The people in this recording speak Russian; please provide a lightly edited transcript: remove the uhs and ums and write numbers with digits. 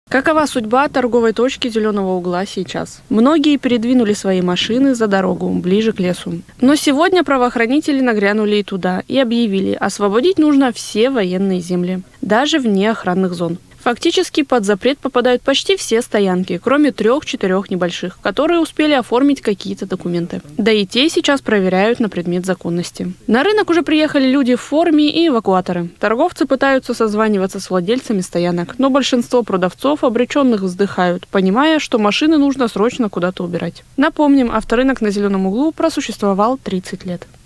Какова судьба торговой точки Зеленого угла сейчас? Многие передвинули свои машины за дорогу, ближе к лесу. Но сегодня правоохранители нагрянули и туда и объявили, освободить нужно все военные земли, даже вне охранных зон. Фактически под запрет попадают почти все стоянки, кроме 3-4 небольших, которые успели оформить какие-то документы. Да и те сейчас проверяют на предмет законности. На рынок уже приехали люди в форме и эвакуаторы. Торговцы пытаются созваниваться с владельцами стоянок, но большинство продавцов обреченных вздыхают, понимая, что машины нужно срочно куда-то убирать. Напомним, авторынок на Зеленом углу просуществовал 30 лет.